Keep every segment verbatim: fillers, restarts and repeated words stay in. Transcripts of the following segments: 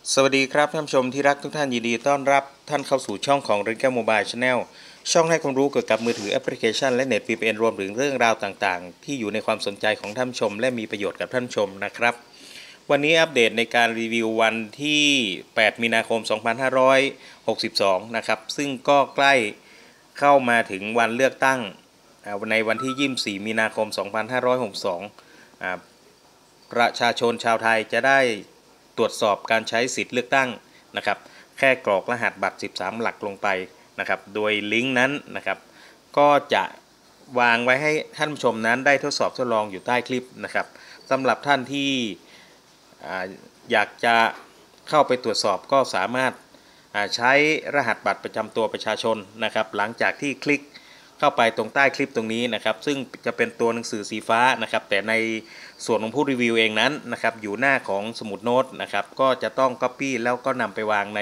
สวัสดีครับท่านผู้ชมที่รักทุกท่านยินดีต้อนรับท่านเข้าสู่ช่องของเรนแก้วโมบายชาแนลช่องให้ความรู้เกี่ยวกับมือถือแอปพลิเคชันและเน็ต วี พี เอ็น รวมถึงเรื่องราวต่างๆที่อยู่ในความสนใจของท่านผู้ชมและมีประโยชน์กับท่านผู้ชมนะครับวันนี้อัปเดตในการรีวิววันที่แปดมีนาคมสองพันห้าร้อยหกสิบสองนะครับซึ่งก็ใกล้เข้ามาถึงวันเลือกตั้งในวันที่ยี่สิบสี่มีนาคมสองพันห้าร้อยหกสิบสองประชาชนชาวไทยจะได้ตรวจสอบการใช้สิทธิ์เลือกตั้งนะครับแค่กรอกรหัสบัตรสิบสามหลักลงไปนะครับโดยลิงก์นั้นนะครับก็จะวางไว้ให้ท่านผู้ชมนั้นได้ทดสอบทดลองอยู่ใต้คลิปนะครับสำหรับท่านที่อยากจะเข้าไปตรวจสอบก็สามารถใช้รหัสบัตรประจำตัวประชาชนนะครับหลังจากที่คลิกเข้าไปตรงใต้คลิปตรงนี้นะครับซึ่งจะเป็นตัวหนังสือสีฟ้านะครับแต่ในส่วนของผู้รีวิวเองนั้นนะครับอยู่หน้าของสมุดโน้ตนะครับก็จะต้อง Copy แล้วก็นำไปวางใน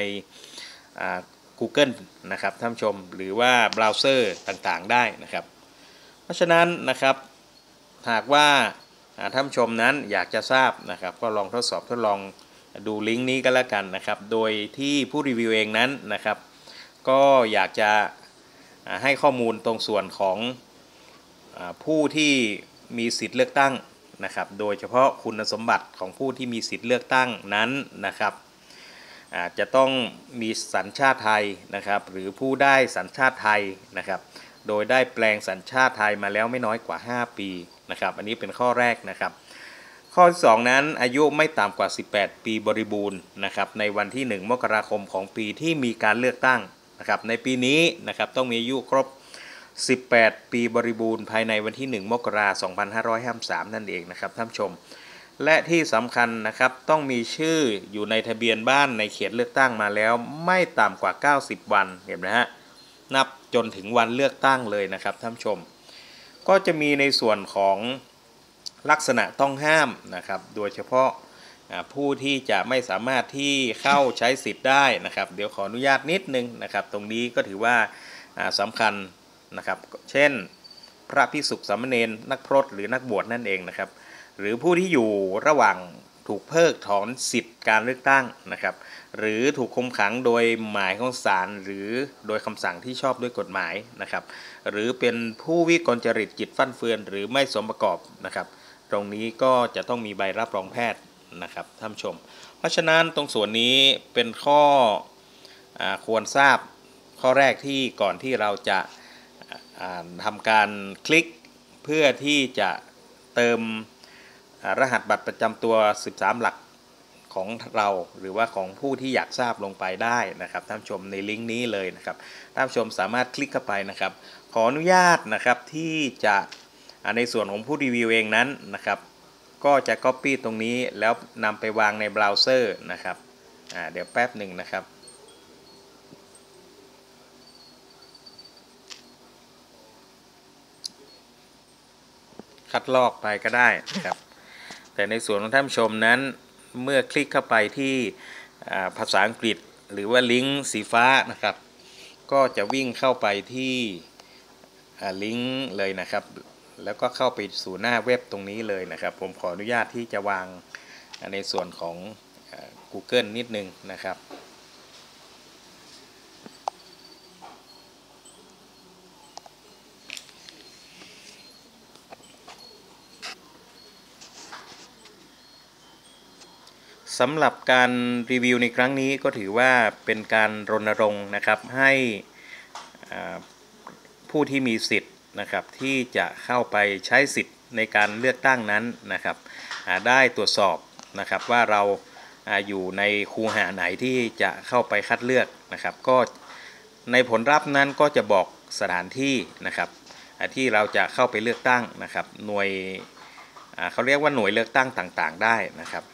Google นะครับท่านผู้ชมหรือว่าเบราว์เซอร์ต่างๆได้นะครับเพราะฉะนั้นนะครับหากว่าท่านผู้ชมนั้นอยากจะทราบนะครับก็ลองทดสอบทดลองดูลิงก์นี้ก็แล้วกันนะครับโดยที่ผู้รีวิวเองนั้นนะครับก็อยากจะให้ข้อมูลตรงส่วนของผู้ที่มีสิทธิ์เลือกตั้งนะครับโดยเฉพาะคุณสมบัติของผู้ที่มีสิทธิ์เลือกตั้งนั้นนะครับจะต้องมีสัญชาติไทยนะครับหรือผู้ได้สัญชาติไทยนะครับโดยได้แปลงสัญชาติไทยมาแล้วไม่น้อยกว่าห้าปีนะครับอันนี้เป็นข้อแรกนะครับข้อที่สองนั้นอายุไม่ต่ำกว่าสิบแปดปีบริบูรณ์นะครับในวันที่หนึ่งมกราคมของปีที่มีการเลือกตั้งนะครับในปีนี้นะครับต้องมีอายุครบสิบแปดปีบริบูรณ์ภายในวันที่หนึ่งมกราคมสองพันห้าร้อยห้าสิบสามนั่นเองนะครับท่านผู้ชมและที่สำคัญนะครับต้องมีชื่ออยู่ในทะเบียนบ้านในเขตเลือกตั้งมาแล้วไม่ต่ำกว่าเก้าสิบวันเห็นไหมฮะนับจนถึงวันเลือกตั้งเลยนะครับท่านผู้ชมก็จะมีในส่วนของลักษณะต้องห้ามนะครับโดยเฉพาะผู้ที่จะไม่สามารถที่เข้าใช้สิทธิ์ได้นะครับเดี๋ยวขออนุญาตนิดนึงนะครับตรงนี้ก็ถือว่าสำคัญนะครับเช่นพระภิกษุสามเณรนักพรตหรือนักบวชนั่นเองนะครับหรือผู้ที่อยู่ระหว่างถูกเพิกถอนสิทธิ์การเลือกตั้งนะครับหรือถูกคุมขังโดยหมายของศาลหรือโดยคำสั่งที่ชอบด้วยกฎหมายนะครับหรือเป็นผู้วิกลจริตจิตฟั่นเฟือนหรือไม่สมประกอบนะครับตรงนี้ก็จะต้องมีใบรับรองแพทย์นะครับท่านผู้ชมเพราะฉะนั้นตรงส่วนนี้เป็นข้ออควรทราบข้อแรกที่ก่อนที่เราจะทำการคลิกเพื่อที่จะเติมรหัสบัตรประจำตัวสิบสามหลักของเราหรือว่าของผู้ที่อยากทราบลงไปได้นะครับท่านผู้ชมในลิงก์นี้เลยนะครับท่านผู้ชมสามารถคลิกเข้าไปนะครับขออนุญาตนะครับที่จะในส่วนของผู้รีวิวเองนั้นนะครับก็จะ Copy ตรงนี้แล้วนำไปวางในเบราว์เซอร์นะครับเดี๋ยวแป๊บหนึ่งนะครับคัดลอกไปก็ได้นะครับแต่ในส่วนของท่านผู้ชมนั้นเมื่อคลิกเข้าไปที่ภาษาอังกฤษหรือว่าลิงก์สีฟ้านะครับก็จะวิ่งเข้าไปที่ลิงก์เลยนะครับแล้วก็เข้าไปสู่หน้าเว็บตรงนี้เลยนะครับผมขออนุญาตที่จะวางในส่วนของ Google นิดนึงนะครับสำหรับการรีวิวในครั้งนี้ก็ถือว่าเป็นการรณรงค์นะครับให้ผู้ที่มีสิทธิ์นะครับที่จะเข้าไปใช้สิทธิ์ในการเลือกตั้งนั้นนะครับได้ตรวจสอบนะครับว่าเราอยู่ในคูหาไหนที่จะเข้าไปคัดเลือกนะครับก็ในผลลัพธ์นั้นก็จะบอกสถานที่นะครับที่เราจะเข้าไปเลือกตั้งนะครับหน่วยเขาเรียกว่าหน่วยเลือกตั้งต่างๆได้นะครับ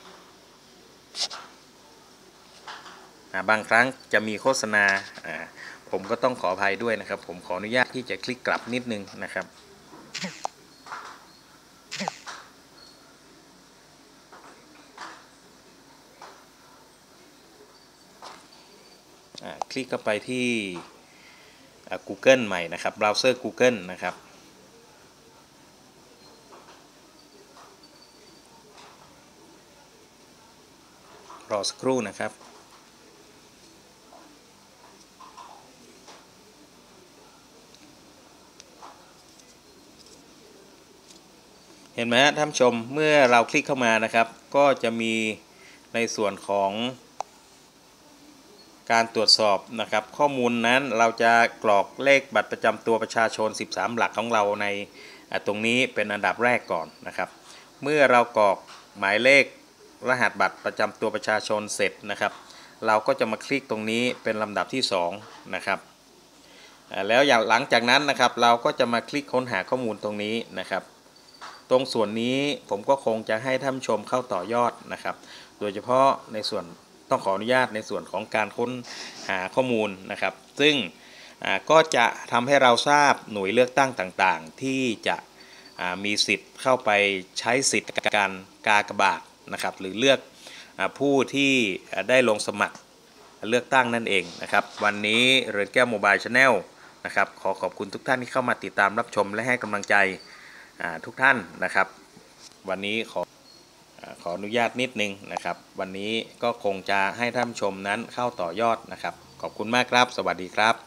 บางครั้งจะมีโฆษณาผมก็ต้องขออภัยด้วยนะครับผมขออนุญาตที่จะคลิกกลับนิดนึงนะครับคลิกเข้าไปที่ Google ใหม่นะครับเบราว์เซอร์ Google นะครับรอสักครู่นะครับเห็นไหมฮะท่านผู้ชมเมื่อเราคลิกเข้ามานะครับก็จะมีในส่วนของการตรวจสอบนะครับข้อมูลนั้นเราจะกรอกเลขบัตรประจำตัวประชาชนสิบสามหลักของเราในตรงนี้เป็นอันดับแรกก่อนนะครับเมื่อเรากรอกหมายเลขรหัสบัตรประจำตัวประชาชนเสร็จนะครับเราก็จะมาคลิกตรงนี้เป็นลำดับที่สองนะครับแล้วอย่างหลังจากนั้นนะครับเราก็จะมาคลิกค้นหาข้อมูลตรงนี้นะครับตรงส่วนนี้ผมก็คงจะให้ท่านผู้ชมเข้าต่อยอดนะครับโดยเฉพาะในส่วนต้องขออนุญาตในส่วนของการค้นหาข้อมูลนะครับซึ่งก็จะทำให้เราทราบหน่วยเลือกตั้งต่างๆที่จะมีสิทธิ์เข้าไปใช้สิทธิ์การกากบาทนะครับหรือเลือกผู้ที่ได้ลงสมัครเลือกตั้งนั่นเองนะครับวันนี้เรือนแก้วโมบายชาแนลนะครับขอขอบคุณทุกท่านที่เข้ามาติดตามรับชมและให้กำลังใจทุกท่านนะครับวันนี้ขอขออนุญาตนิดนึงนะครับวันนี้ก็คงจะให้ท่านชมนั้นเข้าต่อยอดนะครับขอบคุณมากครับสวัสดีครับ